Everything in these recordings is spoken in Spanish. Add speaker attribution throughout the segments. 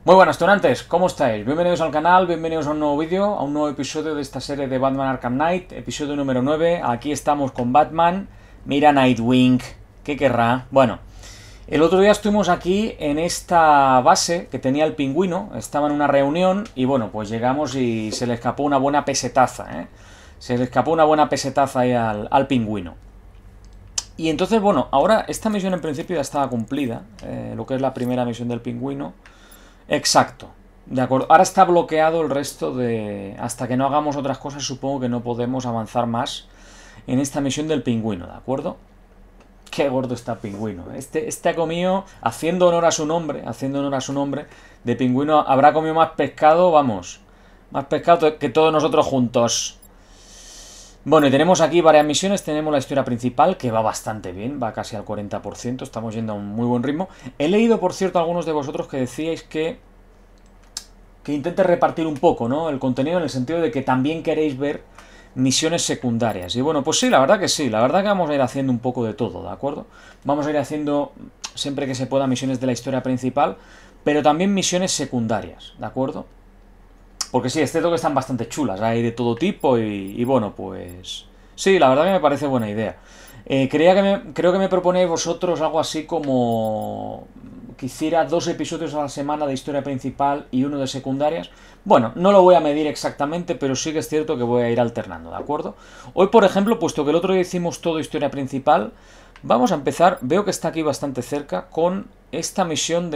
Speaker 1: Muy buenas tunantes, ¿cómo estáis? Bienvenidos al canal, bienvenidos a un nuevo vídeo, a un nuevo episodio de esta serie de Batman Arkham Knight, episodio número 9. Aquí estamos con Batman. Mira Nightwing, ¿qué querrá? Bueno, el otro día estuvimos aquí en esta base que tenía el pingüino, estaba en una reunión y bueno, pues llegamos y se le escapó una buena pesetaza, ¿eh? Se le escapó una buena pesetaza ahí al pingüino. Y entonces, bueno, ahora esta misión en principio ya estaba cumplida, lo que es la primera misión del pingüino. Exacto, de acuerdo. Ahora está bloqueado el resto de... Hasta que no hagamos otras cosas, supongo que no podemos avanzar más en esta misión del pingüino, ¿de acuerdo? Qué gordo está el pingüino. Este ha comido, haciendo honor a su nombre, de pingüino, habrá comido más pescado, vamos, más pescado que todos nosotros juntos. Bueno, y tenemos aquí varias misiones. Tenemos la historia principal, que va bastante bien, va casi al 40%, estamos yendo a un muy buen ritmo. He leído, por cierto, a algunos de vosotros que decíais que intente repartir un poco, ¿no?, el contenido, en el sentido de que también queréis ver misiones secundarias. Y bueno, pues sí, la verdad que sí, la verdad que vamos a ir haciendo un poco de todo, ¿de acuerdo? Vamos a ir haciendo, siempre que se pueda, misiones de la historia principal, pero también misiones secundarias, ¿de acuerdo? Porque sí, es cierto que están bastante chulas, hay de todo tipo y bueno, pues... Sí, la verdad que me parece buena idea. Creo que me proponéis vosotros algo así como... que hiciera 2 episodios a la semana de historia principal y uno de secundarias. Bueno, no lo voy a medir exactamente, pero sí que es cierto que voy a ir alternando, ¿de acuerdo? Hoy, por ejemplo, puesto que el otro día hicimos todo historia principal, vamos a empezar, veo que está aquí bastante cerca, con esta misión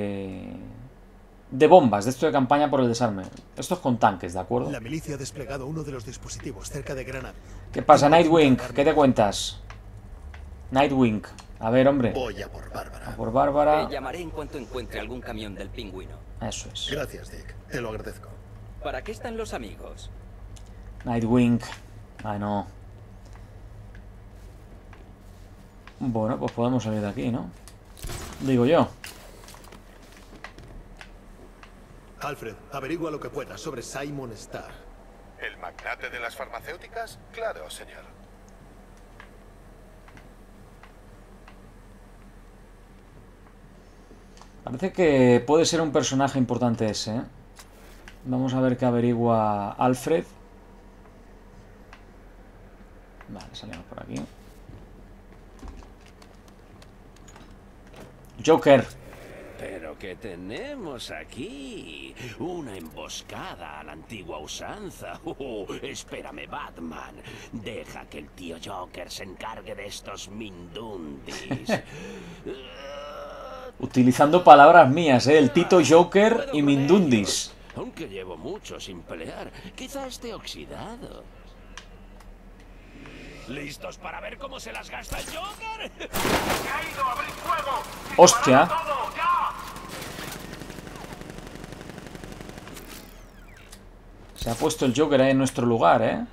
Speaker 1: de bombas, de esto de campaña por el desarme. Esto es con tanques, ¿de acuerdo?
Speaker 2: La milicia ha desplegado uno de los dispositivos cerca de Granada.
Speaker 1: ¿Qué pasa, Nightwing? ¿Qué te cuentas? Nightwing. A ver, hombre.
Speaker 2: Voy a por Bárbara.
Speaker 1: A por Bárbara.
Speaker 3: Te llamaré en cuanto encuentre algún camión del pingüino.
Speaker 1: Eso es.
Speaker 2: Gracias, Dick. Te lo agradezco.
Speaker 3: ¿Para qué están los amigos?
Speaker 1: Nightwing. Ay, no. Bueno, pues podemos salir de aquí, ¿no? Digo yo.
Speaker 2: Alfred, averigua lo que puedas sobre Simon Starr.
Speaker 4: ¿El magnate de las farmacéuticas? Claro, señor.
Speaker 1: Parece que puede ser un personaje importante ese, ¿eh? Vamos a ver qué averigua Alfred. Vale, salimos por aquí. Joker.
Speaker 5: Pero ¿qué tenemos aquí? Una emboscada a la antigua usanza. Espérame, Batman. Deja que el tío Joker se encargue de estos mindundis.
Speaker 1: Utilizando palabras mías, ¿eh? El Tito Joker y Mindundis.
Speaker 5: Aunque llevo mucho sin pelear, quizá esté oxidado. ¿Listos para ver cómo se las gasta el Joker?
Speaker 4: ¡Caído! ¡Abrid fuego!
Speaker 1: ¡Hostia!
Speaker 4: ¡Todo! ¡Ya!
Speaker 1: Se ha puesto el Joker ahí en nuestro lugar, ¿eh?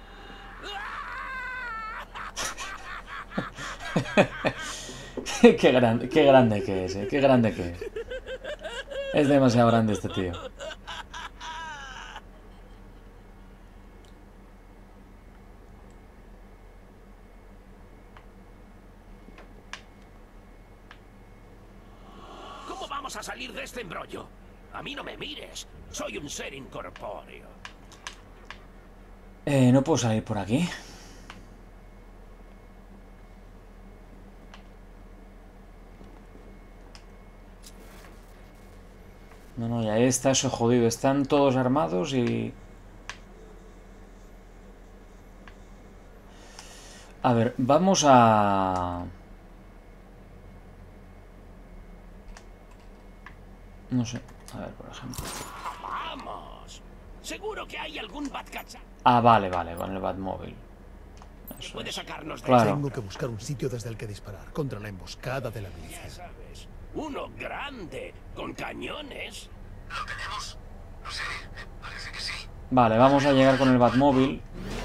Speaker 1: Qué grande que es, ¿eh? Qué grande que es. Es demasiado grande este tío.
Speaker 5: ¿Cómo vamos a salir de este embrollo? A mí no me mires. Soy un ser incorpóreo.
Speaker 1: No puedo salir por aquí. No, ya está eso jodido. Están todos armados y... A ver, vamos a... No sé. A ver, por ejemplo.
Speaker 5: ¡Vamos! Seguro que hay algún Batcacha
Speaker 1: Ah, vale, con el Batmóvil.
Speaker 5: que puede sacarnos de
Speaker 1: Claro.
Speaker 2: Tengo que buscar un sitio desde el que disparar contra la emboscada de la
Speaker 5: Ya
Speaker 2: milicia.
Speaker 5: sabes, uno grande, con cañones.
Speaker 4: ¿Lo tenemos? No sé. Parece que sí.
Speaker 1: Vale, vamos a llegar con el Batmóvil.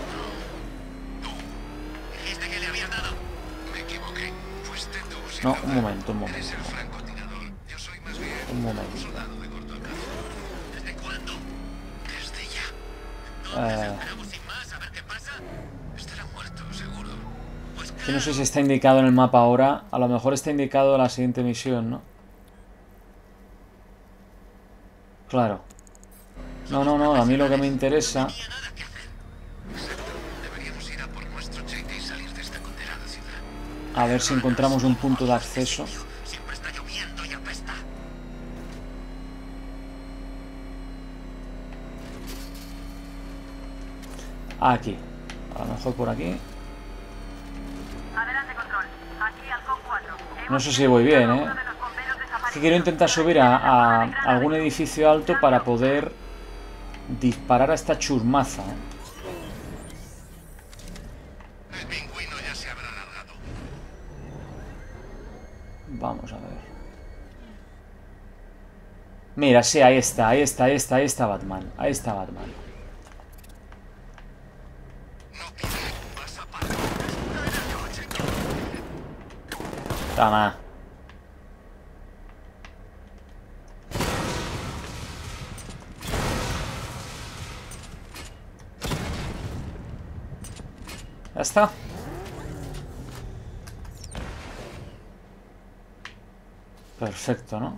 Speaker 4: Dijiste que le habías dado. Me equivoqué. Fuiste tú, sin
Speaker 1: No,
Speaker 4: duda.
Speaker 1: un momento.
Speaker 4: Eres el francotirador. Yo soy más bien
Speaker 1: Un momento.
Speaker 4: soldado de corto alcance. ¿Desde cuándo? Desde ya.
Speaker 1: Eh,
Speaker 4: Esperamos sin más a ver qué pasa. Estará muerto, seguro. Pues
Speaker 1: que no sé si está indicado en el mapa ahora. A lo mejor está indicado la siguiente misión, ¿no? Claro. No, no, no, a mí lo que me interesa...
Speaker 4: Deberíamos ir a por nuestro cheque y salir de esta condenada ciudad.
Speaker 1: A ver si encontramos un punto de acceso.
Speaker 4: Siempre está lloviendo y apesta.
Speaker 1: Aquí. A lo mejor por aquí.
Speaker 6: Adelante, control. Aquí Halcón 4.
Speaker 1: No sé si voy bien, ¿eh? Es que quiero intentar subir a algún edificio alto para poder disparar a esta chusmaza, ¿eh?
Speaker 4: El pingüino ya se habrá largado.
Speaker 1: Vamos a ver. Mira, sí, ahí está, ahí está, ahí está, ahí está Batman. Ahí está Batman. Toma. Ya está. Perfecto, ¿no?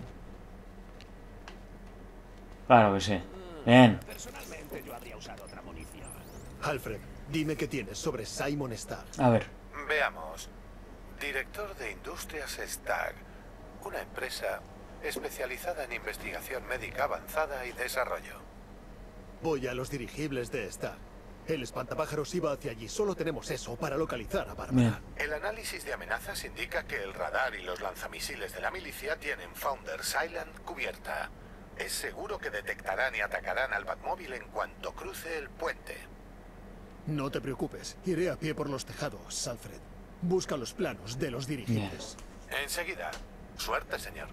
Speaker 1: Claro que sí. Bien.
Speaker 5: Personalmente yo habría usado otra munición.
Speaker 2: Alfred, dime qué tienes sobre Simon Starr.
Speaker 1: A ver.
Speaker 7: Veamos. Director de Industrias Stagg, una empresa especializada en investigación médica avanzada y desarrollo.
Speaker 2: Voy a los dirigibles de Starr. El espantapájaros iba hacia allí. Solo tenemos eso para localizar a Bárbara.
Speaker 1: Bien.
Speaker 7: El análisis de amenazas indica que el radar y los lanzamisiles de la milicia tienen Founders Island cubierta. Es seguro que detectarán y atacarán al Batmóvil en cuanto cruce el puente.
Speaker 2: No te preocupes. Iré a pie por los tejados, Alfred. Busca los planos de los dirigibles.
Speaker 7: Enseguida. Suerte, señor.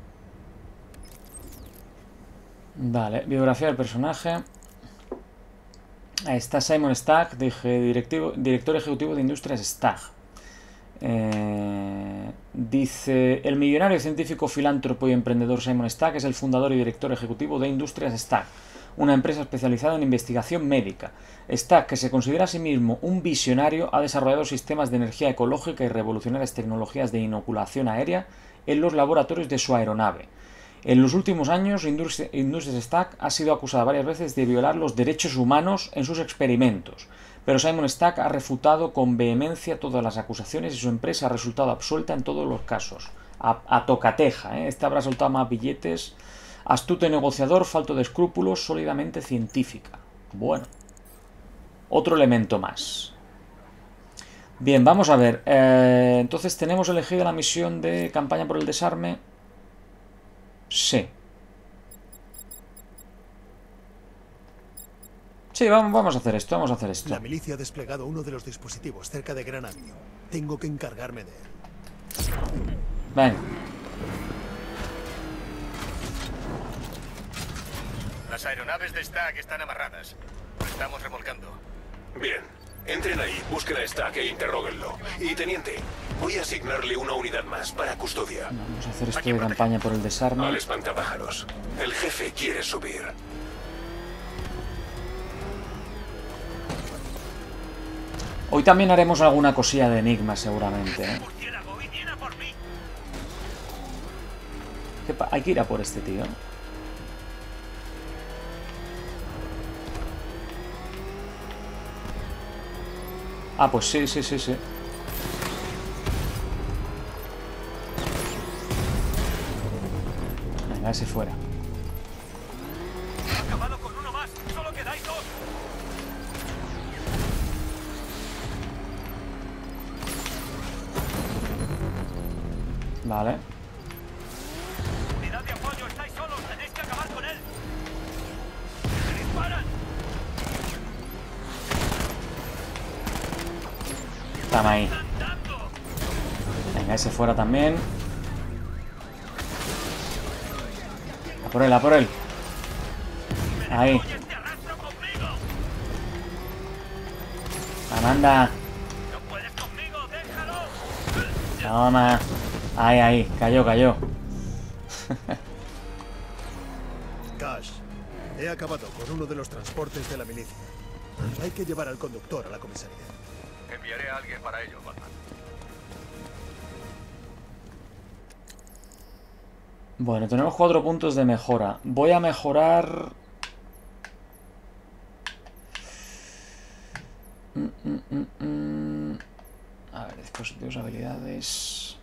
Speaker 1: Vale, biografía del personaje. Ahí está Simon Stagg, director ejecutivo de Industrias Stagg. Dice: el millonario científico, filántropo y emprendedor Simon Stagg es el fundador y director ejecutivo de Industrias Stagg, una empresa especializada en investigación médica. Stagg, que se considera a sí mismo un visionario, ha desarrollado sistemas de energía ecológica y revolucionarias tecnologías de inoculación aérea en los laboratorios de su aeronave. En los últimos años, Industrias Stagg ha sido acusada varias veces de violar los derechos humanos en sus experimentos, pero Simon Stagg ha refutado con vehemencia todas las acusaciones y su empresa ha resultado absuelta en todos los casos. A tocateja, ¿eh? Este habrá soltado más billetes. Astuto negociador, falto de escrúpulos, sólidamente científica. Bueno, otro elemento más. Bien, vamos a ver. Entonces tenemos elegida la misión de campaña por el desarme. Sí. Sí, vamos a hacer esto, vamos a hacer esto.
Speaker 2: La milicia ha desplegado uno de los dispositivos cerca de Gran Avenue. Tengo que encargarme de él.
Speaker 1: Ven.
Speaker 8: Las aeronaves de Stagg están amarradas. Lo estamos remolcando.
Speaker 9: Bien. Entren ahí, busquen a Stagg e interróguenlo. Y, teniente, voy a asignarle una unidad más para custodia.
Speaker 1: Vamos a hacer esto de campaña por el desarme.
Speaker 9: Al espantapájaros. El jefe quiere subir.
Speaker 1: Hoy también haremos alguna cosilla de enigma, seguramente, ¿eh? Hay que ir a por este tío. Ah, pues sí, sí, sí, sí. Venga, ese fuera.
Speaker 8: He acabado con uno más. Solo quedáis dos.
Speaker 1: Vale.
Speaker 8: Unidad de apoyo, estáis solos. Tenéis que acabar con él. ¡Me disparan!
Speaker 1: Estamos ahí. Venga, ese fuera también. A por él, a por él. Ahí. Amanda.
Speaker 8: No puedes conmigo, déjalo.
Speaker 1: Toma. Ahí, ahí. Cayó, cayó.
Speaker 2: Cash, he acabado con uno de los transportes de la milicia. Hay que llevar al conductor a la comisaría.
Speaker 8: Enviaré a alguien para ello, Batman.
Speaker 1: Bueno, tenemos 4 puntos de mejora. Voy a mejorar... A ver, dispositivos, habilidades...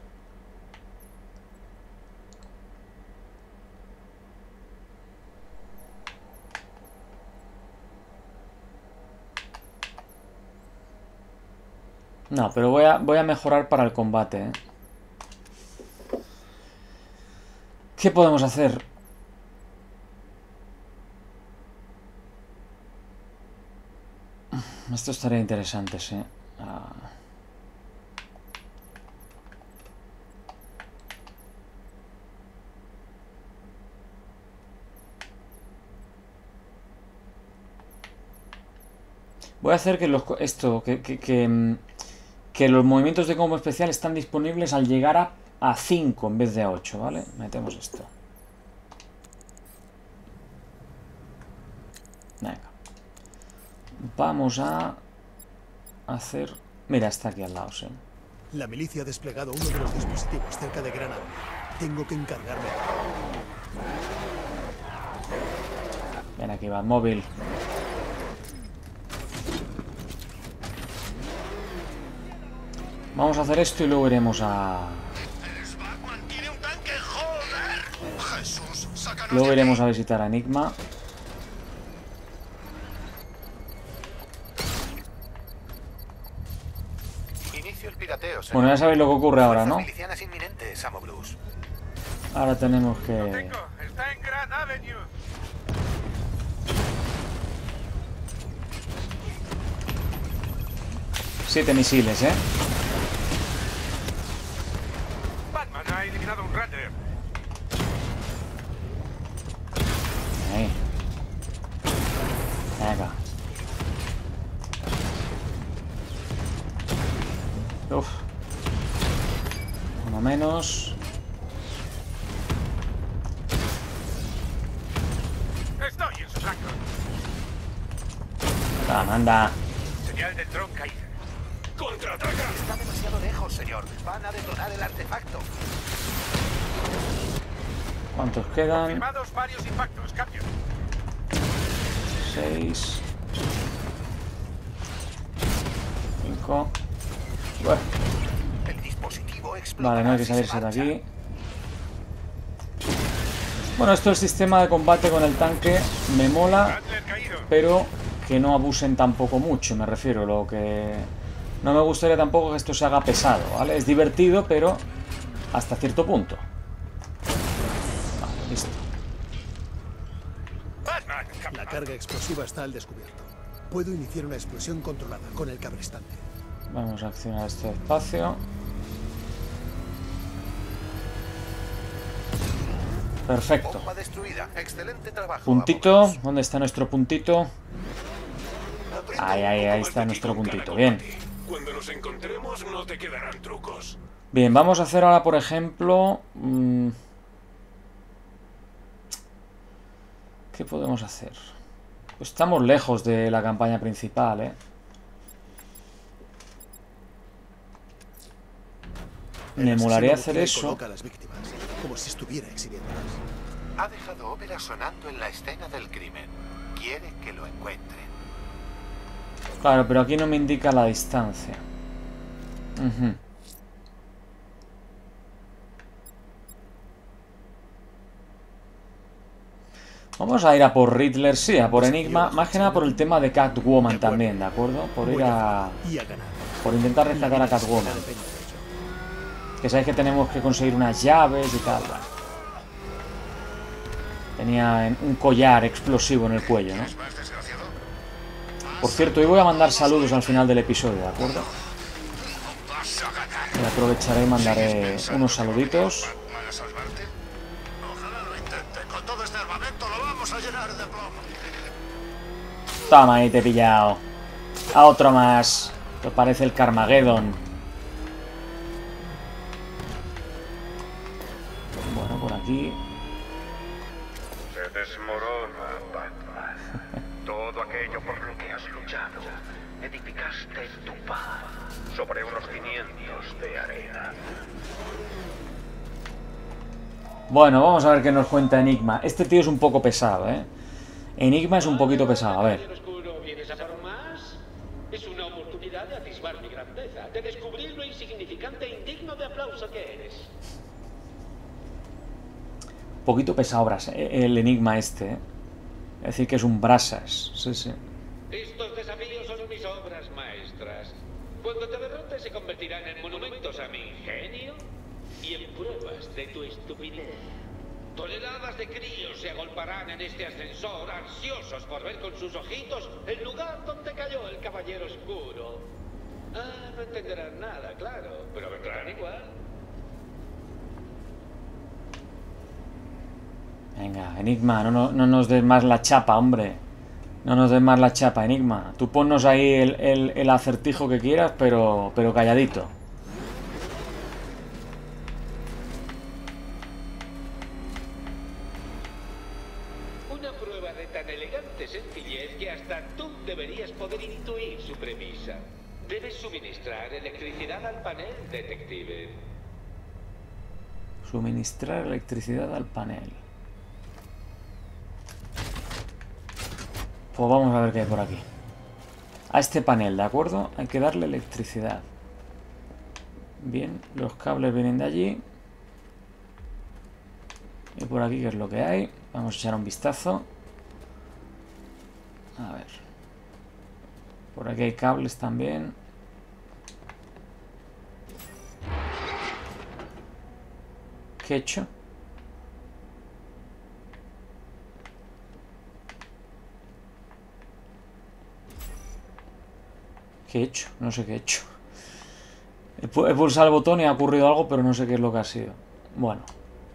Speaker 1: No, pero voy a mejorar para el combate, ¿eh? ¿Qué podemos hacer? Esto estaría interesante, sí. Voy a hacer que los movimientos de combo especial están disponibles al llegar a 5 en vez de a 8, ¿vale? Metemos esto. Venga. Vamos a hacer... Mira, está aquí al lado, sí.
Speaker 2: La milicia ha desplegado uno de los dispositivos cerca de Granada. Tengo que encargarme.
Speaker 1: Ven aquí, Batmóvil. Vamos a hacer esto y luego iremos a... Luego iremos a visitar a Enigma.
Speaker 7: Inicio el pirateo,
Speaker 1: Bueno, ya sabéis lo que ocurre ahora, ¿no?
Speaker 7: milicianas inminentes, Amo Blues.
Speaker 1: Ahora tenemos que...
Speaker 8: Está en Grand Avenue.
Speaker 1: Siete misiles, ¿eh?
Speaker 8: Batman ha eliminado un Ratter.
Speaker 1: Ahí. Venga. Uf. Uno menos.
Speaker 8: Estoy en su flanco.
Speaker 1: Anda.
Speaker 8: Señal del dron caída.
Speaker 9: ¡Contraataca!
Speaker 7: Está demasiado lejos, señor. Van a detonar el artefacto.
Speaker 1: ¿Cuántos quedan?
Speaker 8: Confirmados varios impactos. Cambio.
Speaker 1: 6. 5. Bueno.
Speaker 7: El dispositivo explota.
Speaker 1: Vale, no hay que salirse de aquí. Bueno, esto del sistema de combate con el tanque me mola,
Speaker 8: Rattler caído.
Speaker 1: pero que no abusen tampoco mucho, me refiero. Lo que no me gustaría tampoco que esto se haga pesado, ¿vale? Es divertido, pero hasta cierto punto. Vale, listo.
Speaker 8: Batman.
Speaker 2: La carga explosiva está al descubierto. Puedo iniciar una explosión controlada con el cabrestante.
Speaker 1: Vamos a accionar este espacio. Perfecto.
Speaker 7: Bomba destruida. Excelente trabajo.
Speaker 1: Puntito.
Speaker 7: Amo
Speaker 1: ¿Dónde está nuestro puntito?
Speaker 7: Blues.
Speaker 1: Ahí está nuestro puntito. Bien.
Speaker 9: Cuando nos encontremos no te quedarán trucos.
Speaker 1: Bien, vamos a hacer ahora, por ejemplo... ¿Qué podemos hacer? Pues estamos lejos de la campaña principal, ¿eh? Me molaría hacer eso.
Speaker 2: Coloca a las víctimas, como si estuviera exhibiéndolas.
Speaker 7: Ha dejado ópera sonando en la escena del crimen. Quiere que lo encuentren.
Speaker 1: Claro, pero aquí no me indica la distancia. Ujú. Vamos a ir a por Riddler, sí, a por Enigma. Más que nada por el tema de Catwoman también, ¿de acuerdo? Por ir a...
Speaker 2: Y a ganar.
Speaker 1: Por intentar rescatar a Catwoman.
Speaker 2: Depende de ello.
Speaker 1: Que sabéis que tenemos que conseguir unas llaves y tal. Vale. Tenía un collar explosivo en el cuello, ¿no? Por cierto, hoy voy a mandar saludos al final del episodio, ¿de acuerdo? Y aprovecharé y mandaré unos saluditos. Toma, ahí te he pillado. A otro más. Esto parece el Carmageddon. Bueno, por aquí.
Speaker 8: Se desmorona, Batman. Todo aquello por lo que has luchado, edificaste tu paz sobre unos cimientos de arena.
Speaker 1: Bueno, vamos a ver qué nos cuenta Enigma. Este tío es un poco pesado, ¿eh? Enigma es un poquito pesado, a ver.
Speaker 5: ¿Vienes a por más? Es una oportunidad de atisbar mi grandeza, de descubrir lo insignificante e indigno de aplauso que eres.
Speaker 1: Un poquito pesado el Enigma este, ¿eh? Es decir, que es un brasas. Sí, sí.
Speaker 5: Estos desafíos son mis obras maestras. Cuando te derrotes se convertirán en monumentos a mi ingenio y en pruebas de tu estupidez. Toneladas de críos se agolparán en este ascensor, ansiosos por ver con sus ojitos el lugar donde cayó el Caballero Oscuro. Ah, no entenderán nada, claro, pero vendrán igual.
Speaker 1: Venga, Enigma, no nos des más la chapa, hombre. No nos des más la chapa, Enigma. Tú ponnos ahí el acertijo que quieras, pero calladito.
Speaker 5: Una prueba de tan elegante sencillez que hasta tú deberías poder intuir su premisa. Debes suministrar electricidad al panel, detective.
Speaker 1: Suministrar electricidad al panel. Pues vamos a ver qué hay por aquí. A este panel, ¿de acuerdo? Hay que darle electricidad. Bien, los cables vienen de allí. Y por aquí, ¿qué es lo que hay? Vamos a echar un vistazo. A ver. Por aquí hay cables también. ¿Qué he hecho? ¿Qué he hecho? No sé qué he hecho. He pulsado el botón y ha ocurrido algo, pero no sé qué es lo que ha sido. Bueno.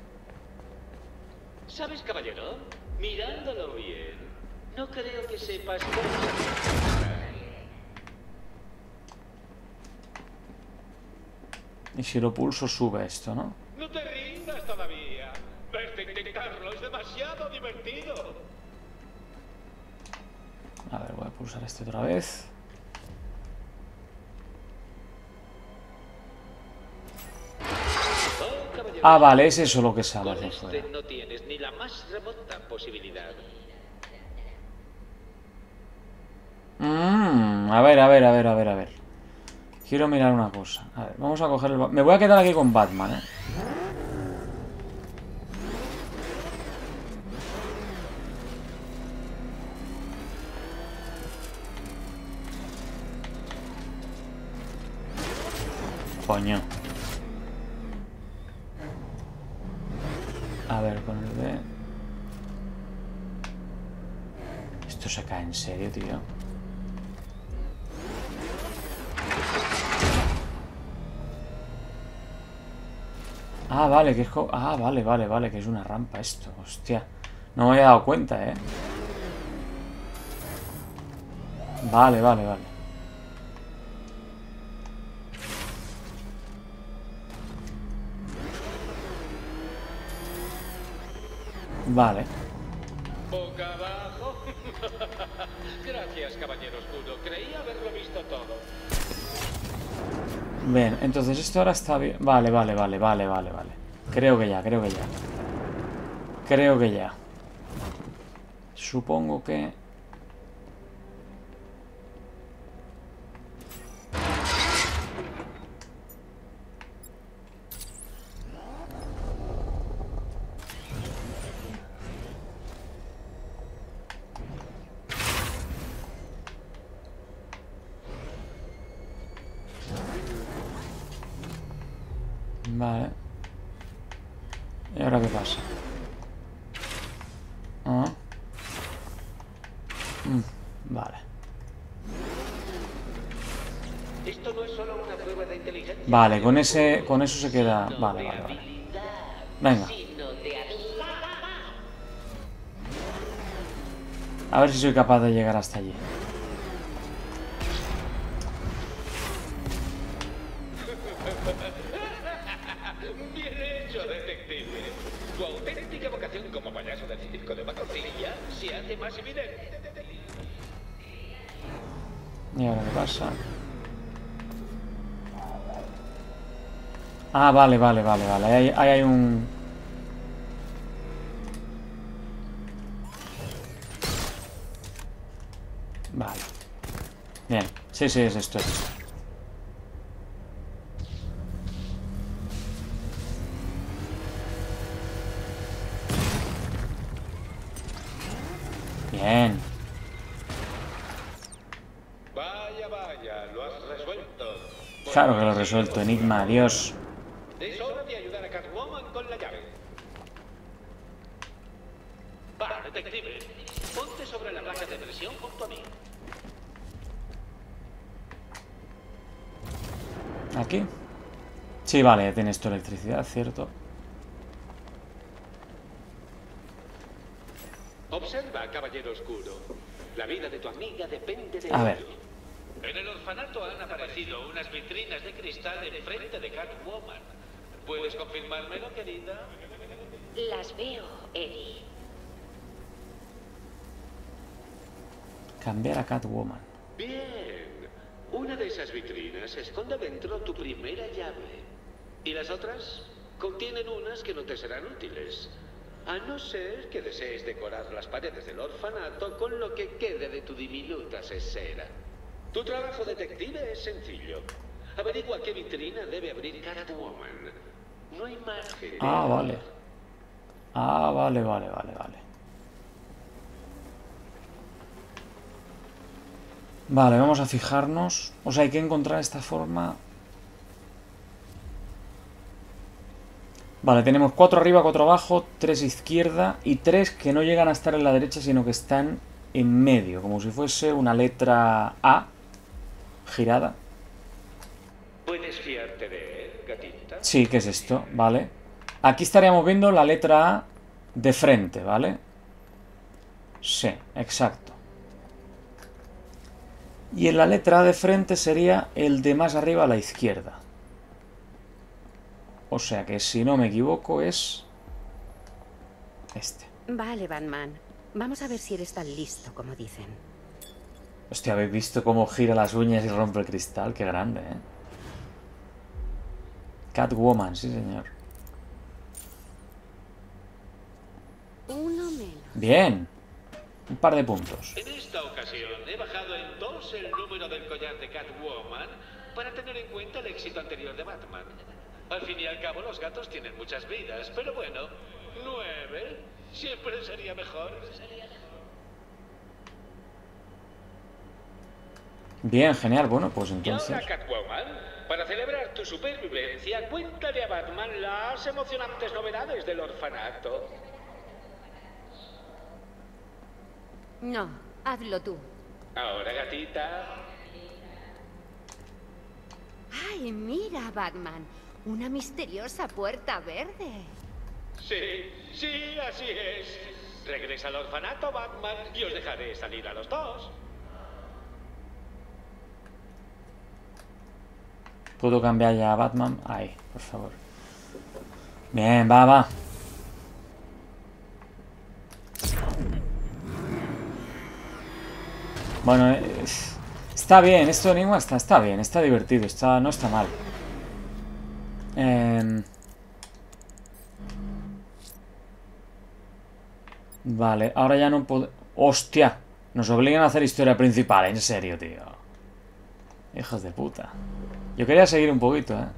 Speaker 5: ¿Sabes, caballero? Mirándolo bien, no creo que sepas cómo...
Speaker 1: Y si lo pulso sube esto, ¿no?
Speaker 5: No te rindas todavía. Verte intentarlo es demasiado divertido.
Speaker 1: A ver, voy a pulsar este otra vez. Ah, vale, es eso lo que sale hacia afuera.
Speaker 5: No tienes ni la más remota posibilidad.
Speaker 1: A ver. Quiero mirar una cosa. A ver, vamos a coger el... Me voy a quedar aquí con Batman, ¿eh? Coño. A ver, con el B. Esto se cae en serio, tío. Ah, vale, que es... Ah, vale, que es una rampa esto. Hostia. No me había dado cuenta, ¿eh? Vale. Vale.
Speaker 5: Boca abajo. Gracias, caballero oscuro. Creí haberlo visto todo.
Speaker 1: Bien, entonces esto ahora está bien. Vale. Creo que ya. Supongo que... Vale. ¿Y ahora qué pasa? Vale.
Speaker 5: Esto no es solo una prueba de inteligencia.
Speaker 1: Vale, con eso se queda... Vale. Venga. A ver si soy capaz de llegar hasta allí.
Speaker 5: Bien hecho, detective. Tu auténtica vocación como payaso del circo de Batorcilla se hace más evidente.
Speaker 1: ¿Y ahora qué pasa? Ah, vale. Ahí hay un... Vale. Bien. Sí, sí, es esto, es esto. Bien.
Speaker 10: Vaya, vaya, lo has resuelto.
Speaker 1: Claro que lo he resuelto. Enigma, adiós.
Speaker 10: Es hora de ayudar a Catwoman con la llave. Va, detective. Ponte sobre la placa de presión junto a mí.
Speaker 1: ¿Aquí? Sí, vale, ya tienes tu electricidad, ¿cierto?
Speaker 10: Observa, caballero oscuro. La vida de tu amiga depende de
Speaker 1: A ver.
Speaker 10: ello. En el orfanato han aparecido unas vitrinas de cristal enfrente de Catwoman. ¿Puedes confirmármelo, querida?
Speaker 6: Las veo, Eddie.
Speaker 1: Cambiar a Catwoman.
Speaker 10: Bien. Una de esas vitrinas esconde dentro tu primera llave. Y las otras contienen unas que no te serán útiles. A no ser que desees decorar las paredes del orfanato con lo que quede de tu diminuta cesera. Tu trabajo detective es sencillo. Averigua qué vitrina debe abrir Catwoman. No hay margen.
Speaker 1: Ah, vale. Ah, vale, vale, vale, vale. Vale, vamos a fijarnos. O sea, hay que encontrar esta forma. Vale, tenemos 4 arriba, 4 abajo, 3 izquierda y 3 que no llegan a estar en la derecha, sino que están en medio, como si fuese una letra A girada.
Speaker 10: ¿Puedes fiarte de él, gatita?
Speaker 1: Sí, ¿qué es esto? Vale. Aquí estaríamos viendo la letra A de frente, ¿vale? Sí, exacto. Y en la letra A de frente sería el de más arriba a la izquierda. O sea que, si no me equivoco, es este.
Speaker 6: Vale, Batman. Vamos a ver si eres tan listo como dicen.
Speaker 1: Hostia, ¿habéis visto cómo gira las uñas y rompe el cristal? Qué grande, ¿eh? Catwoman, sí señor.
Speaker 6: Uno menos.
Speaker 1: Bien. Un par de puntos.
Speaker 10: En esta ocasión he bajado en 2 el número del collar de Catwoman para tener en cuenta el éxito anterior de Batman. Al fin y al cabo los gatos tienen muchas vidas, pero bueno, 9 siempre sería mejor.
Speaker 1: Bien, genial. Bueno, pues
Speaker 10: Y
Speaker 1: entonces...
Speaker 10: ahora, Catwoman, para celebrar tu supervivencia, cuéntale a Batman las emocionantes novedades del orfanato.
Speaker 6: No, hazlo tú.
Speaker 10: Ahora, gatita.
Speaker 6: Ay, mira, Batman. Una misteriosa puerta verde.
Speaker 10: Sí, sí, así es. Regresa al orfanato, Batman, y os dejaré salir a los dos.
Speaker 1: ¿Puedo cambiar ya a Batman? Ahí, por favor. Bien, va, va. Bueno, está bien. Esto de Enigma está bien. Está divertido. No está mal. Vale, ahora ya no puedo... ¡Hostia! Nos obligan a hacer historia principal. En serio, tío. Hijos de puta. Yo quería seguir un poquito, ¿eh?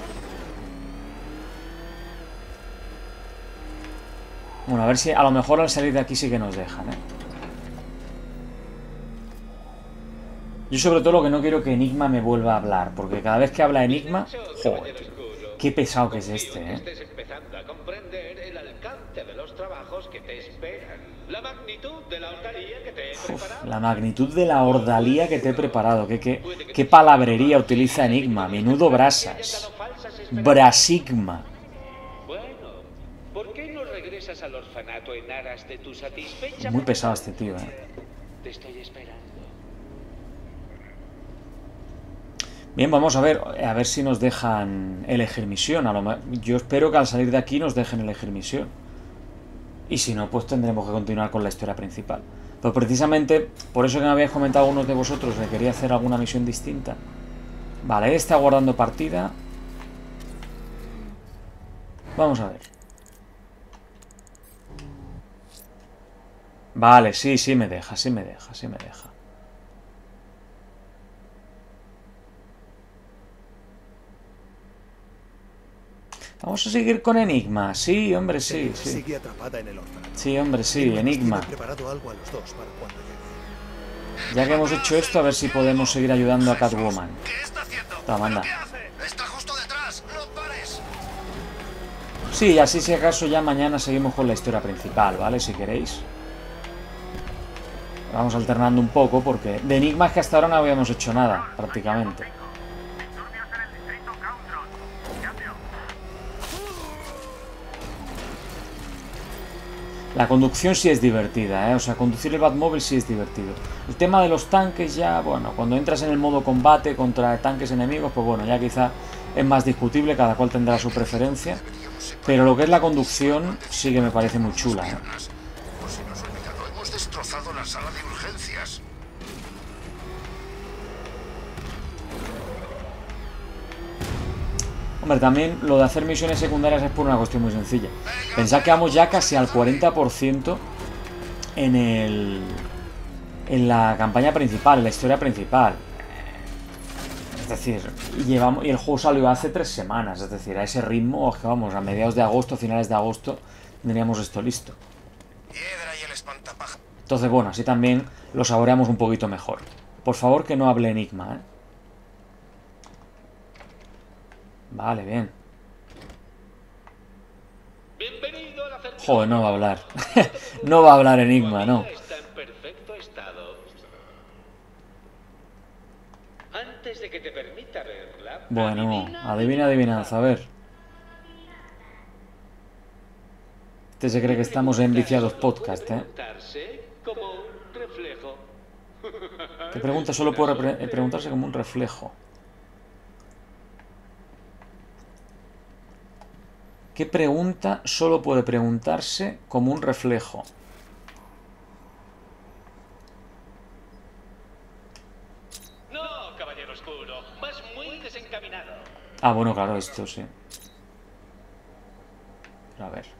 Speaker 1: Bueno, a ver si a lo mejor al salir de aquí sí que nos dejan, ¿eh? Yo sobre todo lo que no quiero que Enigma me vuelva a hablar, porque cada vez que habla Enigma... Joder, qué pesado que es este, ¿eh?
Speaker 10: Estés empezando a comprender el alcance de los trabajos que te esperan. La magnitud de la ordalía que te he preparado.
Speaker 1: La magnitud de la ordalía que te he preparado. ¿Qué palabrería utiliza Enigma? Menudo brasas. Brasigma.
Speaker 10: Bueno, ¿por qué no regresas al orfanato en aras de tu satisfecha?
Speaker 1: Muy pesado este tío, ¿eh?
Speaker 10: Te estoy esperando.
Speaker 1: Bien, vamos a ver si nos dejan elegir misión. Yo espero que al salir de aquí nos dejen elegir misión. Y si no, pues tendremos que continuar con la historia principal. Pero precisamente, por eso que me habéis comentado algunos de vosotros que quería hacer alguna misión distinta. Vale, está guardando partida. Vamos a ver. Vale, sí me deja. Vamos a seguir con Enigma. Sí, hombre, sí, sí.
Speaker 2: Sigue atrapada en el orfanato.
Speaker 1: Sí, hombre, sí, Enigma.
Speaker 2: Tiene preparado algo a los dos para cuando llegue.
Speaker 1: Ya que hemos hecho esto, a ver si podemos seguir ayudando a Catwoman.
Speaker 4: ¿Qué está haciendo?
Speaker 1: Toma, anda.
Speaker 4: ¿Qué hace? Está justo detrás. ¡No pares!
Speaker 1: Sí, así si acaso ya mañana seguimos con la historia principal, ¿vale? Si queréis. Vamos alternando un poco porque de Enigma es que hasta ahora no habíamos hecho nada, prácticamente. La conducción sí es divertida, ¿eh? O sea, conducir el Batmóvil sí es divertido. El tema de los tanques ya, bueno, cuando entras en el modo combate contra tanques enemigos, pues bueno, ya quizá es más discutible, cada cual tendrá su preferencia. Pero lo que es la conducción sí que me parece muy chula, ¿eh?
Speaker 4: Por si nos olvidado, hemos destrozado la sala de urgencias.
Speaker 1: Hombre, también lo de hacer misiones secundarias es por una cuestión muy sencilla. Pensad que vamos ya casi al 40% en la campaña principal, en la historia principal. Es decir, y el juego salió hace 3 semanas. Es decir, a ese ritmo, es que vamos, a mediados de agosto, finales de agosto, tendríamos esto listo.
Speaker 4: Piedra y el espantapájaros.
Speaker 1: Entonces, bueno, así también lo saboreamos un poquito mejor. Por favor, que no hable Enigma, ¿eh? Vale, bien.
Speaker 10: Bienvenido a la certificación.
Speaker 1: Joder, no va a hablar. No va a hablar Enigma, no.
Speaker 10: Está en perfecto estado. Antes de que te permita verla.
Speaker 1: Bueno, adivina adivinanza, a ver. Este se cree que estamos en Viciados Podcast, ¿eh?
Speaker 10: Como un reflejo.
Speaker 1: ¿Qué pregunta solo puede preguntarse como un reflejo? ¿Qué pregunta solo puede preguntarse como un reflejo?
Speaker 10: No, caballero oscuro. Vas muy desencaminado.
Speaker 1: Ah, bueno, claro, esto sí. A ver.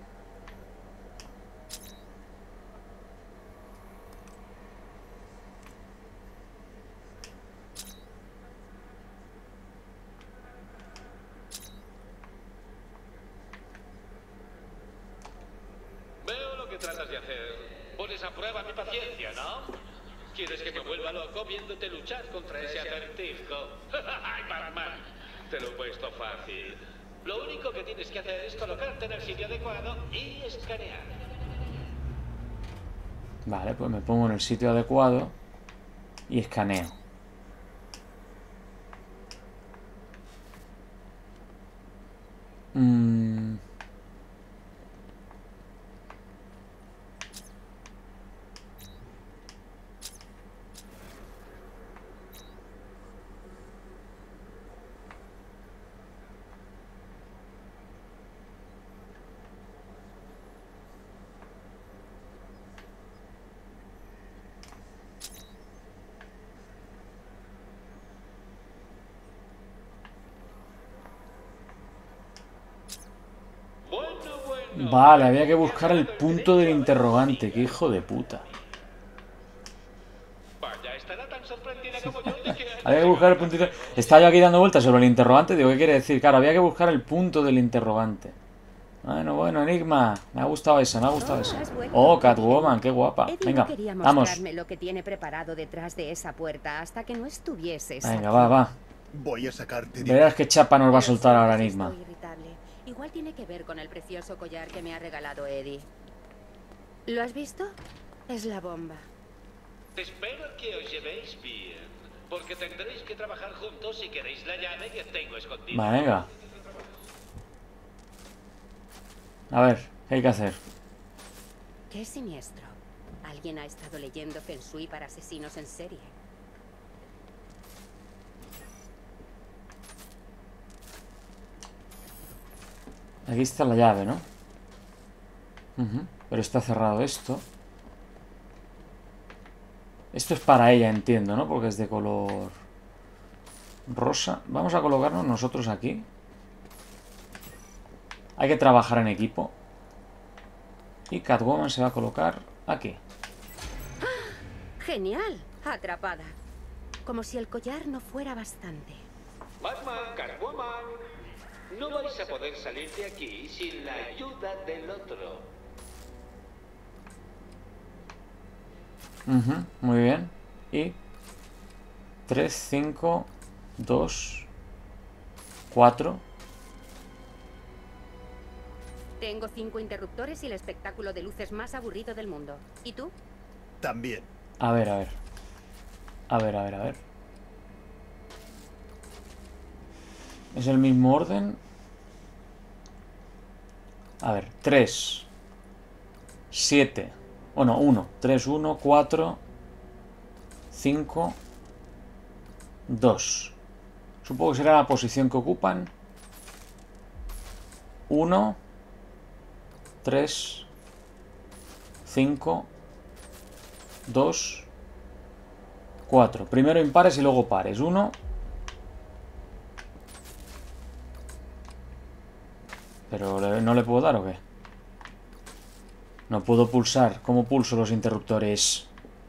Speaker 10: Veo lo que tratas de hacer. Pones a prueba mi paciencia, ¿no? ¿Quieres que me vuelva loco viéndote luchar contra ese acertijo? ¡Ay, Batman! Te lo he puesto fácil. Lo único que tienes que hacer es colocarte en el sitio adecuado y escanear.
Speaker 1: Vale, pues me pongo en el sitio adecuado y escaneo. Vale, había que buscar el punto del interrogante. Qué hijo de puta.
Speaker 10: Vaya, estará tan sorprendida como yo de que...
Speaker 1: Había que buscar el punto. Estaba yo aquí dando vueltas sobre el interrogante. Digo, ¿qué quiere decir? Claro, había que buscar el punto del interrogante. Bueno, Enigma. Me ha gustado esa, me ha gustado esa. Oh, Catwoman, qué guapa. Venga, vamos.
Speaker 6: Lo que tiene preparado detrás de esa puerta hasta que no estuvieses.
Speaker 1: Venga, va.
Speaker 2: Voy a sacarte de...
Speaker 1: Verás qué chapa nos va a soltar ahora Enigma.
Speaker 6: Estoy irritable. Igual tiene que ver con el precioso collar que me ha regalado Eddie. ¿Lo has visto? Es la bomba.
Speaker 10: Espero que os llevéis bien, porque tendréis que trabajar juntos si queréis la llave que tengo escondida.
Speaker 1: Venga. A ver, ¿qué hay que hacer?
Speaker 6: Qué siniestro. Alguien ha estado leyendo Feng Shui para asesinos en serie.
Speaker 1: Aquí está la llave, ¿no? Pero está cerrado esto. Esto es para ella, entiendo, ¿no? Porque es de color rosa. Vamos a colocarnos nosotros aquí. Hay que trabajar en equipo. Y Catwoman se va a colocar aquí.
Speaker 6: ¡Genial! Atrapada. Como si el collar no fuera bastante.
Speaker 10: Batman, Catwoman. No vais a poder salir de aquí sin la ayuda del otro.
Speaker 1: Muy bien. Y 3, 5, 2, 4.
Speaker 6: Tengo 5 interruptores y el espectáculo de luces más aburrido del mundo. ¿Y tú?
Speaker 2: También.
Speaker 1: A ver, a ver. A ver, a ver, a ver. ¿Es el mismo orden? A ver, 3, 7. O no, 1. 3, 1, 4, 5, 2. Supongo que será la posición que ocupan. 1, 3, 5, 2, 4. Primero impares y luego pares. 1. ¿Pero no le puedo dar o qué? No puedo pulsar. ¿Cómo pulso los interruptores?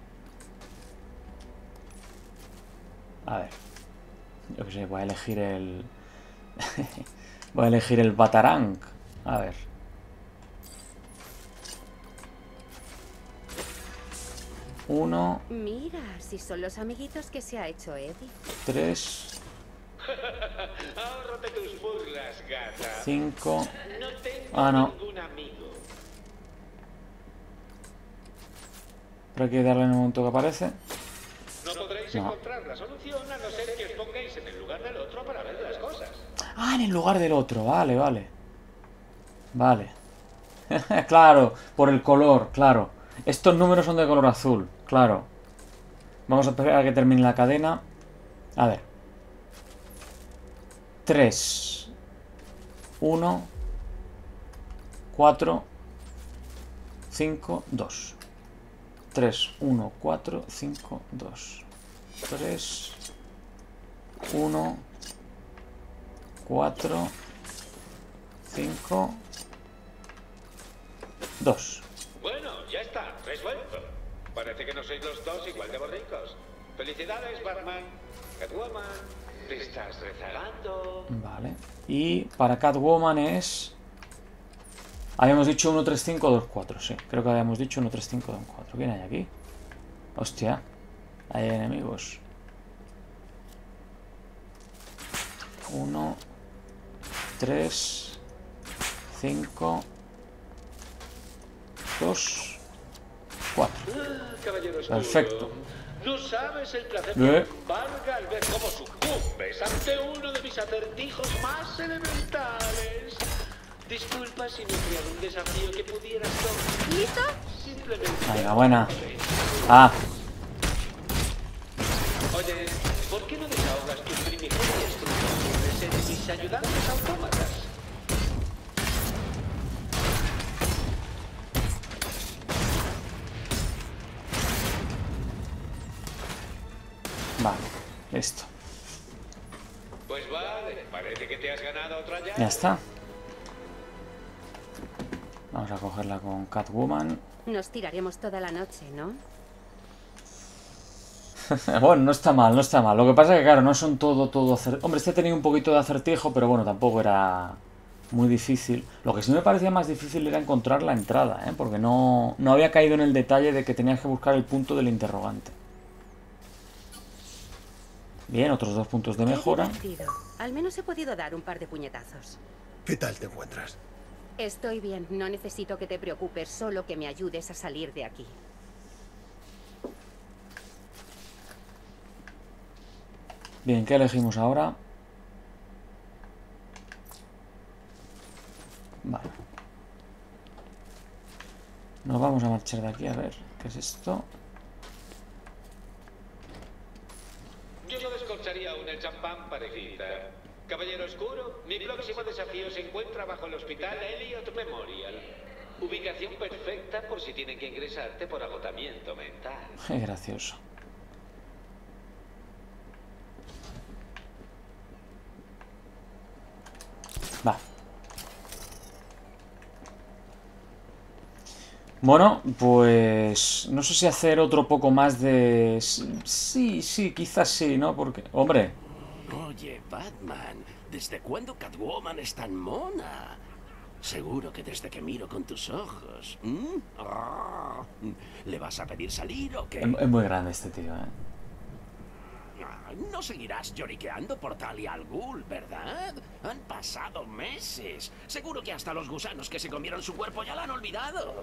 Speaker 1: A ver. Yo qué sé, voy a elegir el... voy a elegir el Batarang. A ver. Uno.
Speaker 6: Mira, si son los amiguitos que se ha hecho Eddie.
Speaker 1: 3.
Speaker 10: Ahórrate tus burlas, gata.
Speaker 1: 5.
Speaker 10: No tengo
Speaker 1: Ah, no.
Speaker 10: ningún amigo.
Speaker 1: Pero hay que darle en el momento que aparece.
Speaker 10: No podréis encontrar la solución a no ser que os pongáis en el lugar del otro para ver las cosas.
Speaker 1: Ah, en el lugar del otro. Vale, vale. Vale. Claro, por el color, claro. Estos números son de color azul, claro. Vamos a esperar a que termine la cadena. A ver. 3, 1, 4, 5, 2. 3, 1, 4, 5, 2. 3, 1, 4, 5, 2.
Speaker 10: Bueno, ya está, resuelto. Parece que no sois los dos igual de borricos. Felicidades, Batman. Catwoman, te estás rezagando.
Speaker 1: Vale. Y para Catwoman es... Habíamos dicho 1, 3, 5, 2, 4. Sí, creo que habíamos dicho 1, 3, 5, 2, 4. ¿Quién hay aquí? Hostia. Hay enemigos. 1, 3, 5, 2, 4.
Speaker 10: Caballero oscuro.
Speaker 1: Perfecto.
Speaker 10: No sabes el placer que me embarga al ver cómo sucumbes ante uno de mis acertijos más elementales. Disculpa si no he creado un desafío que pudieras tomar.
Speaker 6: ¿Listo?
Speaker 10: Simplemente...
Speaker 1: Venga, buena. Ah.
Speaker 10: Oye, ¿por qué no desahogas tus primigenias frustraciones en mis ayudantes autómatas?
Speaker 1: Vale, listo.
Speaker 10: Pues vale, parece que te has ganado otra llave.
Speaker 1: Ya está. Vamos a cogerla con Catwoman.
Speaker 6: Nos tiraremos toda la noche, ¿no?
Speaker 1: Bueno, no está mal, no está mal. Lo que pasa es que, claro, no son todo Hombre, este tenía un poquito de acertijo, pero bueno, tampoco era muy difícil. Lo que sí me parecía más difícil era encontrar la entrada, ¿eh? Porque no había caído en el detalle de que tenías que buscar el punto del interrogante. Bien, otros 2 puntos de mejora.
Speaker 6: Qué divertido. Al menos he podido dar un par de puñetazos.
Speaker 2: ¿Qué tal te encuentras?
Speaker 6: Estoy bien, no necesito que te preocupes, solo que me ayudes a salir de aquí.
Speaker 1: Bien, ¿qué elegimos ahora? Vale. Nos vamos a marchar de aquí, a ver, ¿qué es esto?
Speaker 10: Yo no descorcharía aún el champán parecida. Caballero Oscuro, mi próximo desafío se encuentra bajo el hospital Elliot Memorial. Ubicación perfecta por si tienen que ingresarte por agotamiento mental.
Speaker 1: Qué gracioso. Va. Bueno, pues no sé si hacer otro poco más de... Sí, quizás sí, ¿no? Porque, hombre...
Speaker 5: Oye, Batman, ¿Desde cuándo Catwoman es tan mona? Seguro que desde que miro con tus ojos. ¿Le vas a pedir salir o qué?
Speaker 1: Es muy grande este tío, ¿eh?
Speaker 5: No seguirás lloriqueando por Talia al Ghul, ¿verdad? Han pasado meses. Seguro que hasta los gusanos que se comieron su cuerpo ya la han olvidado.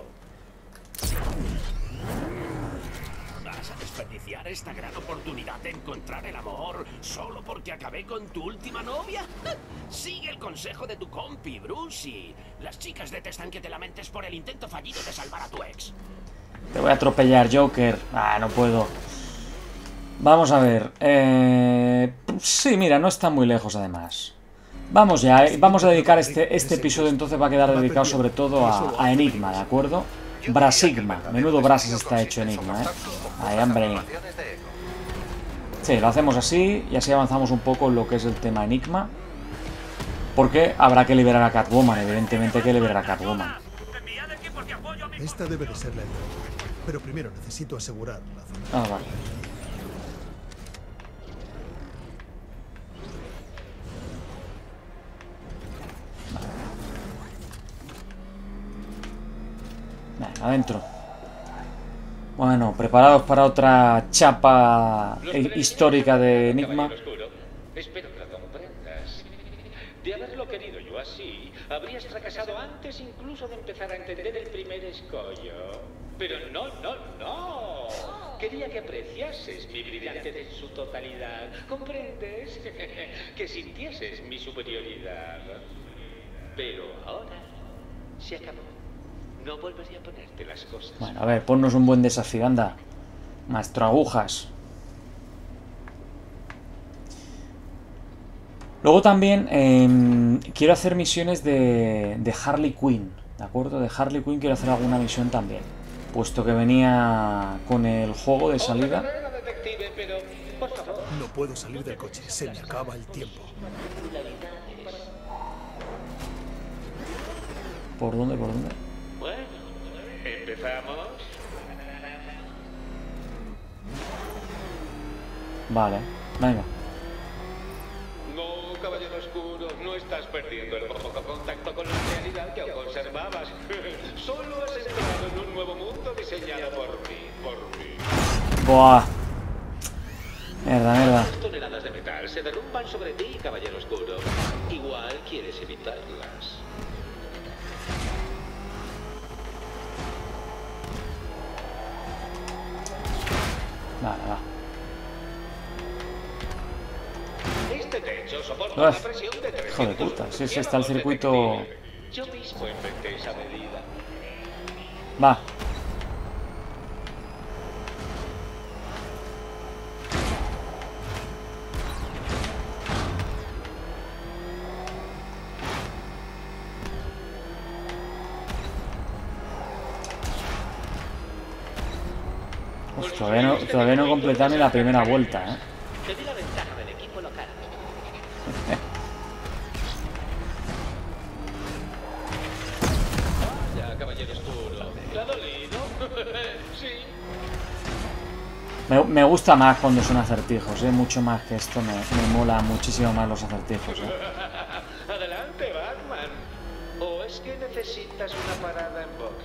Speaker 5: ¿Vas a desperdiciar esta gran oportunidad de encontrar el amor solo porque acabé con tu última novia? Sigue el consejo de tu compi, Brucey. Las chicas detestan que te lamentes por el intento fallido de salvar a tu ex.
Speaker 1: Te voy a atropellar, Joker. Ah, no puedo. Vamos a ver. Sí, mira, no está muy lejos además. Vamos ya, vamos a dedicar este episodio, entonces va a quedar dedicado sobre todo a Enigma, ¿de acuerdo? Brasigma. Menudo brasas está hecho Enigma, ¿eh? Ay, hombre. Sí, lo hacemos así y así avanzamos un poco en lo que es el tema Enigma. Porque habrá que liberar a Catwoman, evidentemente hay que liberar a Catwoman.
Speaker 2: Esta debe de ser la entrada, pero primero necesito asegurar la zona.
Speaker 1: Ah, vale. Adentro. Bueno, preparados para otra chapa histórica de Enigma.
Speaker 10: Espero que lo comprendas. De haberlo querido yo así, habrías fracasado antes incluso de empezar a entender el primer escollo. Pero no. Quería que apreciases mi brillantez en su totalidad. ¿Comprendes? Que sintieses mi superioridad. Pero ahora se acabó. No volvería a ponerte las cosas.
Speaker 1: Bueno, a ver, ponnos un buen desafío, anda. Maestro Agujas. Luego también quiero hacer misiones de Harley Quinn, ¿de acuerdo? De Harley Quinn quiero hacer alguna misión también, puesto que venía con el juego de salida.
Speaker 2: No puedo salir del coche, se me acaba el tiempo.
Speaker 1: ¿Por dónde? ¿Por dónde?
Speaker 10: Bueno, empezamos.
Speaker 1: Vale, venga.
Speaker 10: No, caballero oscuro, no estás perdiendo el poco contacto con la realidad que aún conservabas. Solo has entrado en un nuevo mundo diseñado por mí.
Speaker 1: Buah. Mierda.
Speaker 10: Las toneladas de metal se derrumban sobre ti, caballero oscuro. Igual quieres evitarlas.
Speaker 1: Vale, va.
Speaker 10: Este techo soporta una presión de 300.
Speaker 1: Hijo de puta, sí, está el circuito.
Speaker 10: Yo mismo inventé esa medida.
Speaker 1: Va. Uf, todavía no he completado ni la primera vuelta, ¿eh?
Speaker 10: Te di la ventaja del equipo local. Vaya, caballero oscuro. ¿Te ha dolido? Sí.
Speaker 1: Me gusta más cuando son acertijos, ¿eh? Mucho más que esto, me mola muchísimo más los acertijos, ¿eh?
Speaker 10: Adelante, Batman. ¿O es que necesitas una parada en box?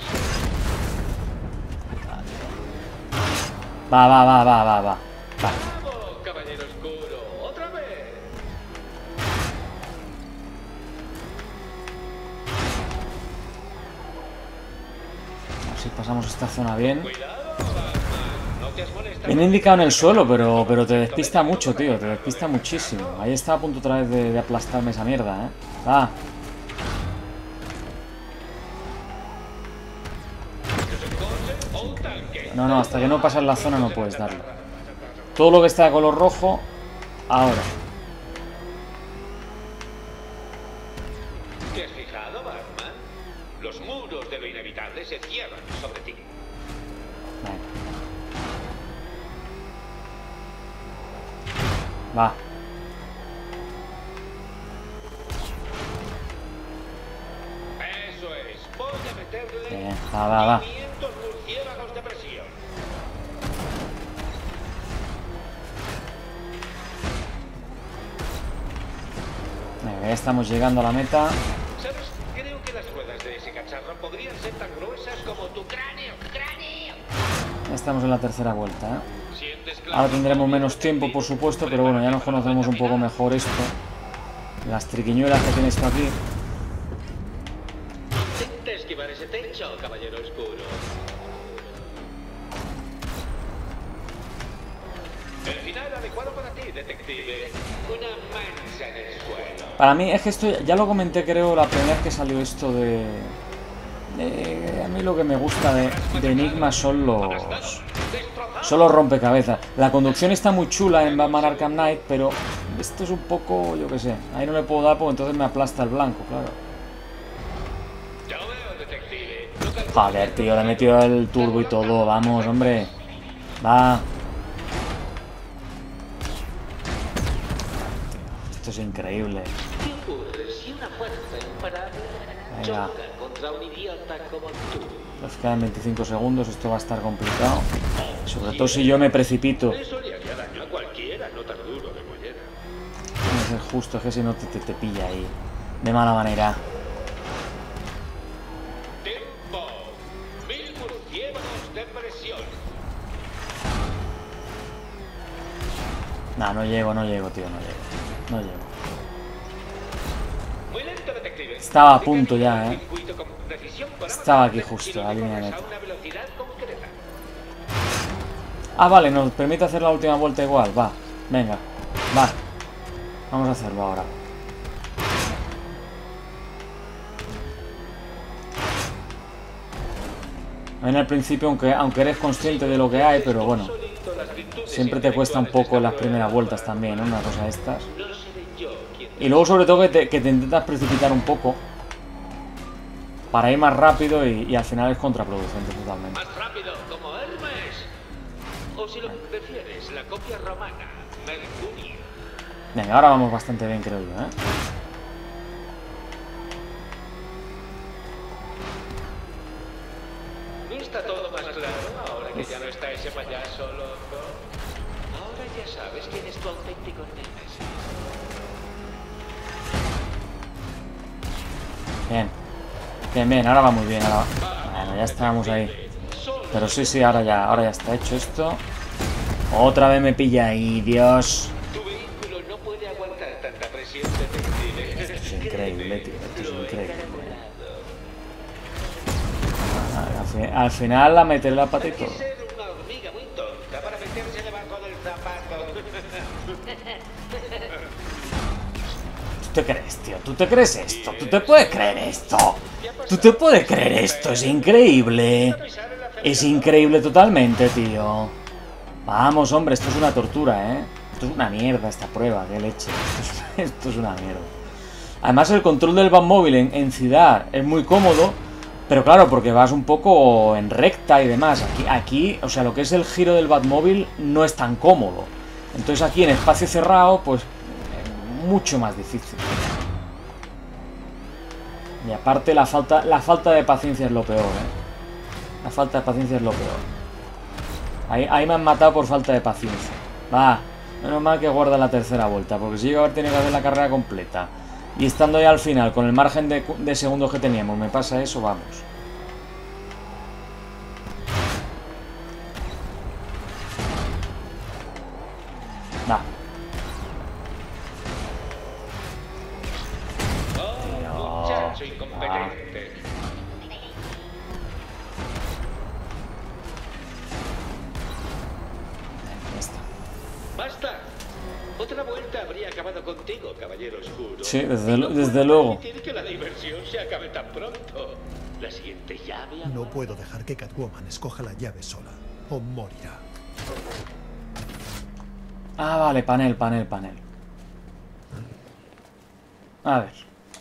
Speaker 1: Va.
Speaker 10: ¡Vamos, caballero oscuro! ¡Otra vez!
Speaker 1: A ver si pasamos esta zona bien.
Speaker 10: ¡Cuidado, Batman! No te has molestado.
Speaker 1: Viene indicado en el suelo, pero te despista mucho, tío. Te despista muchísimo. Ahí está a punto otra vez de aplastarme esa mierda, ¿eh? Va. No, hasta que no pasas la zona no puedes darle. Todo lo que está de color rojo, ahora.
Speaker 10: ¿Te has fijado, Batman? Los muros de lo inevitable se cierran sobre ti.
Speaker 1: Va.
Speaker 10: Eso es. Voy a meterle
Speaker 1: Bien, va.
Speaker 10: 500 murciélagos de presión.
Speaker 1: Venga, ya estamos llegando a la meta.
Speaker 10: ¿Sabes? Creo que las ruedas de ese cacharro podrían ser tan gruesas como tu cráneo.
Speaker 1: Ya estamos en la tercera vuelta, ¿eh? Ahora tendremos menos tiempo, por supuesto, pero bueno, ya nos conocemos un poco mejor esto. Las triquiñuelas que tiene esto aquí.
Speaker 10: Intenta esquivar ese techo, caballero oscuro. El final adecuado para ti, detective. Una mancha en el suelo.
Speaker 1: Para mí, es que esto ya lo comenté, creo, la primera vez que salió esto de... a mí lo que me gusta de Enigma son los rompecabezas. La conducción está muy chula en Batman Arkham Knight, pero esto es un poco, yo qué sé. Ahí no le puedo dar porque entonces me aplasta el blanco, claro. Joder, tío, le he metido el turbo y todo. Vamos, hombre. Va. Esto es increíble.
Speaker 10: ¿Qué ocurre si una fuerza imparable
Speaker 1: Venga.
Speaker 10: choca contra un idiota como tú?
Speaker 1: Nos quedan 25 segundos, esto va a estar complicado. Sobre todo si yo me precipito.
Speaker 10: Eso le haría daño a cualquiera, no tan duro de mollera.
Speaker 1: Tiene que ser justo, es que si no te pilla ahí. De mala manera.
Speaker 10: ¡Tiempo! 1000 murciélagos de presión.
Speaker 1: No llego, tío, no llego.
Speaker 10: Muy lento, detective.
Speaker 1: Estaba a punto ya, Estaba aquí justo, la línea de meta. Ah, vale, nos permite hacer la última vuelta igual. Va, venga, va. Vamos a hacerlo ahora. En el principio, aunque eres consciente de lo que hay, pero bueno, siempre te cuesta un poco en las primeras vueltas también, ¿no? Una cosa de estas. Y luego sobre todo que te intentas precipitar un poco para ir más rápido y al final es contraproducente totalmente.
Speaker 10: Más rápido, como Hermes. O si lo prefieres, la copia romana, Mercurio.
Speaker 1: Venga, ahora vamos bastante bien, creo yo, ¿eh?
Speaker 10: ¿No está todo más claro ahora que ya no está ese payaso loco? Ahora ya sabes quién es tu auténtico némesis.
Speaker 1: Bien, ahora va muy bien. Ahora va. Bueno, ya estábamos ahí. Pero sí, ahora ya está hecho esto. Otra vez me pilla ahí, Dios.
Speaker 10: Tu vehículo no puede aguantar tanta presión, detective.
Speaker 1: Esto es increíble, tío. Esto es increíble. Al final la meteré la pata y todo.
Speaker 10: Hay que ser una hormiga muy tonta para meterse debajo del zapato.
Speaker 1: ¿Tú te crees, tío? ¿Tú te crees esto? ¿Tú te puedes creer esto? ¿Tú te puedes creer esto? Es increíble. Es increíble totalmente, tío. Vamos, hombre, esto es una tortura, ¿eh? Esto es una mierda, esta prueba, qué leche. Esto es una mierda. Además, el control del Batmóvil en ciudad es muy cómodo, pero claro, porque vas un poco en recta y demás. Aquí, o sea, lo que es el giro del Batmóvil no es tan cómodo. Entonces aquí en espacio cerrado, pues mucho más difícil. Y aparte la falta de paciencia es lo peor, ¿eh? La falta de paciencia es lo peor. Ahí me han matado por falta de paciencia. Va, menos mal que guarda la tercera vuelta, porque si yo a haber tenido que hacer la carrera completa y estando ya al final con el margen de segundos que teníamos me pasa eso, vamos. Va.
Speaker 10: Muchacho incompetente. Basta. Otra vuelta habría acabado contigo, caballero oscuro.
Speaker 1: Sí, desde luego.
Speaker 10: No permitir que la diversión se acabe tan pronto. La siguiente llave.
Speaker 2: No puedo dejar que Catwoman escoja la llave sola, o morirá.
Speaker 1: Ah, vale, panel. A ver.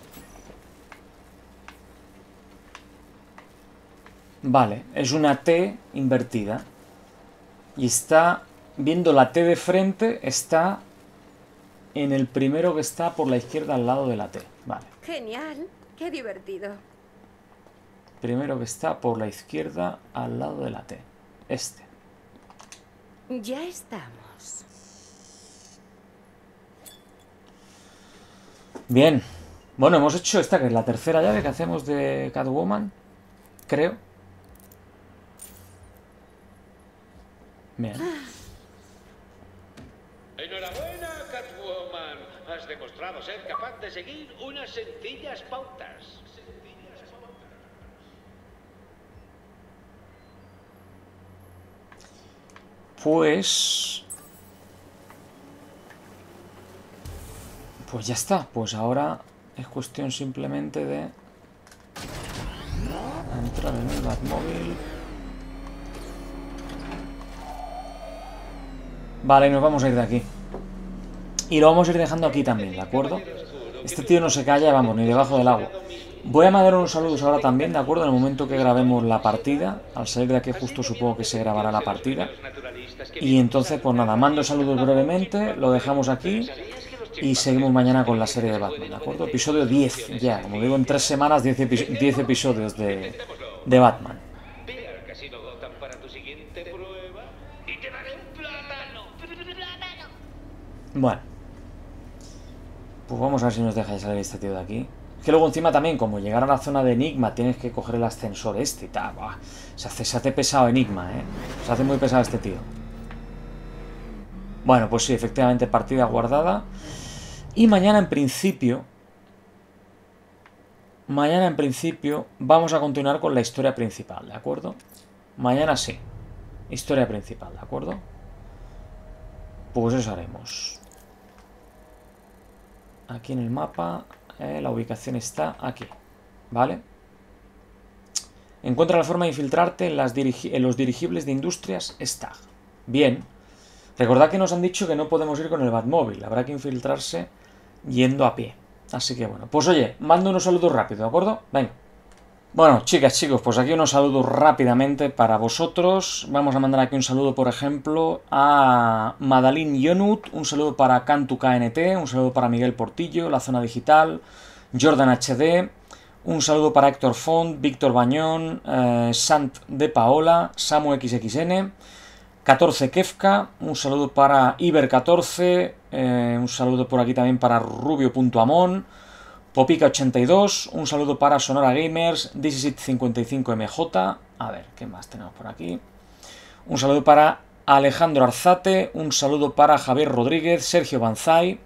Speaker 1: Vale, es una T invertida. Y está, viendo la T de frente, está en el primero que está por la izquierda al lado de la T. Vale.
Speaker 6: Genial, qué divertido.
Speaker 1: Primero que está por la izquierda al lado de la T. Este.
Speaker 6: Ya estamos.
Speaker 1: Bien. Bueno, hemos hecho esta, que es la tercera llave que hacemos de Catwoman. Creo. Bien.
Speaker 10: Enhorabuena, Catwoman. Has demostrado ser capaz de seguir unas sencillas pautas.
Speaker 1: Pues ya está. Pues ahora es cuestión simplemente de entrar en el Batmóvil. Vale, nos vamos a ir de aquí. Y lo vamos a ir dejando aquí también, ¿de acuerdo? Este tío no se calla, vamos, ni debajo del agua. Voy a mandar unos saludos ahora también, ¿de acuerdo? En el momento que grabemos la partida. Al salir de aquí justo supongo que se grabará la partida. Y entonces, pues nada, mando saludos brevemente, lo dejamos aquí. Y seguimos mañana con la serie de Batman, ¿de acuerdo? Episodio 10 ya, como digo, en 3 semanas 10 episodios de Batman. Bueno. Pues vamos a ver si nos deja de salir este tío de aquí. Es que luego encima también, como llegar a la zona de Enigma, tienes que coger el ascensor este y tal. Buah. Se hace pesado Enigma, ¿eh? Se hace muy pesado este tío. Bueno, pues sí, efectivamente partida guardada. Y mañana en principio vamos a continuar con la historia principal, ¿de acuerdo? Mañana sí. Historia principal, ¿de acuerdo? Pues eso haremos. Aquí en el mapa, la ubicación está aquí, ¿vale? Encuentra la forma de infiltrarte en los dirigibles de Industrias Stag. Bien. Recordad que nos han dicho que no podemos ir con el Batmóvil. Habrá que infiltrarse yendo a pie. Así que bueno. Pues oye, mando unos saludos rápidos, ¿de acuerdo? Venga. Bueno, chicas, chicos, pues aquí unos saludos rápidamente para vosotros. Vamos a mandar aquí un saludo, por ejemplo, a Madalín Yonut, un saludo para Cantu KNT, un saludo para Miguel Portillo, La Zona Digital, Jordan HD, un saludo para Héctor Font, Víctor Bañón, Sant de Paola, Samu XXN, 14 Kefka, un saludo para Iber14, un saludo por aquí también para Rubio.amon, Popica82, un saludo para Sonora Gamers, DCSit55MJ, a ver, ¿qué más tenemos por aquí? Un saludo para Alejandro Arzate, un saludo para Javier Rodríguez, Sergio Banzai,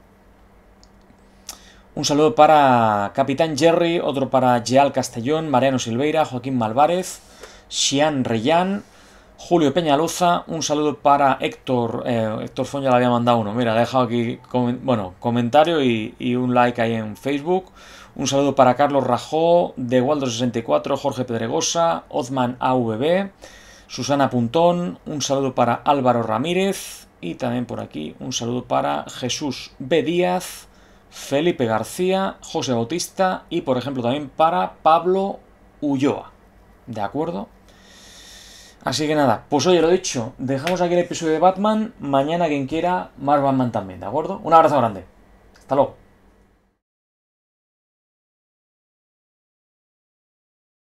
Speaker 1: un saludo para Capitán Jerry, otro para Geal Castellón, Mariano Silveira, Joaquín Malvarez, Xian Reyán, Julio Peñaloza, un saludo para Héctor Font, ya le había mandado uno, mira, ha dejado aquí comentario y un like ahí en Facebook. Un saludo para Carlos Rajó, de Waldo64, Jorge Pedregosa, Ozman AVB, Susana Puntón, un saludo para Álvaro Ramírez y también por aquí un saludo para Jesús B. Díaz, Felipe García, José Bautista y por ejemplo también para Pablo Ulloa, ¿de acuerdo? Así que nada, pues oye, lo dicho, dejamos aquí el episodio de Batman, mañana quien quiera, más Batman también, ¿de acuerdo? Un abrazo grande, hasta luego.